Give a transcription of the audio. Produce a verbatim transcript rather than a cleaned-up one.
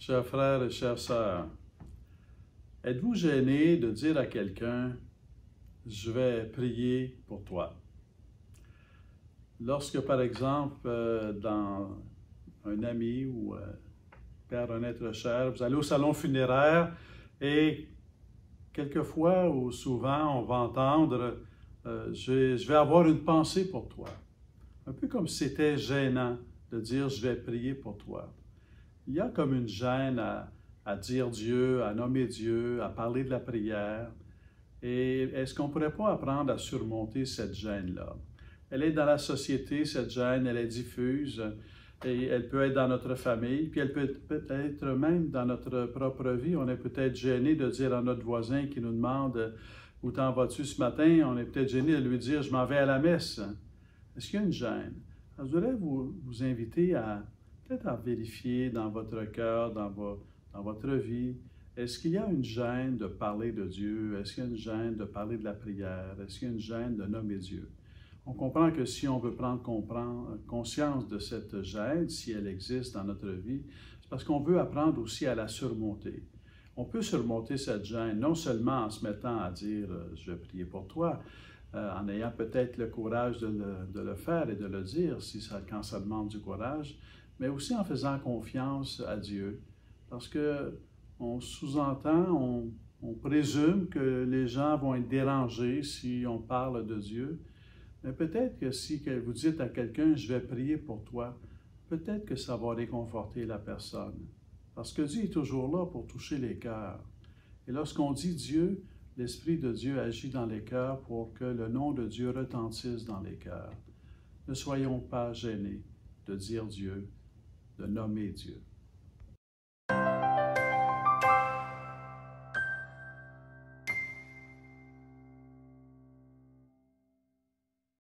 Chers frères et chères sœurs, êtes-vous gêné de dire à quelqu'un « Je vais prier pour toi ». Lorsque, par exemple, euh, dans un ami ou euh, perd un être cher, vous allez au salon funéraire et quelquefois ou souvent, on va entendre euh, « je, je vais avoir une pensée pour toi ». Un peu comme si c'était gênant de dire « je vais prier pour toi ». Il y a comme une gêne à, à dire Dieu, à nommer Dieu, à parler de la prière. Et est-ce qu'on ne pourrait pas apprendre à surmonter cette gêne-là? Elle est dans la société, cette gêne, elle est diffuse, et elle peut être dans notre famille, puis elle peut être même dans notre propre vie. On est peut-être gêné de dire à notre voisin qui nous demande « Où t'en vas-tu ce matin? » On est peut-être gêné de lui dire « Je m'en vais à la messe. » Est-ce qu'il y a une gêne? Alors, je voudrais vous, vous inviter à peut-être à vérifier dans votre cœur, dans, vo, dans votre vie, est-ce qu'il y a une gêne de parler de Dieu? Est-ce qu'il y a une gêne de parler de la prière? Est-ce qu'il y a une gêne de nommer Dieu? On comprend que si on veut prendre conscience de cette gêne, si elle existe dans notre vie, c'est parce qu'on veut apprendre aussi à la surmonter. On peut surmonter cette gêne, non seulement en se mettant à dire « je vais prier pour toi », Euh, en ayant peut-être le courage de le, de le faire et de le dire si ça, quand ça demande du courage, mais aussi en faisant confiance à Dieu. Parce qu'on sous-entend, on, on présume que les gens vont être dérangés si on parle de Dieu. Mais peut-être que si vous dites à quelqu'un « je vais prier pour toi », peut-être que ça va réconforter la personne. Parce que Dieu est toujours là pour toucher les cœurs. Et lorsqu'on dit Dieu, l'Esprit de Dieu agit dans les cœurs pour que le nom de Dieu retentisse dans les cœurs. Ne soyons pas gênés de dire Dieu, de nommer Dieu.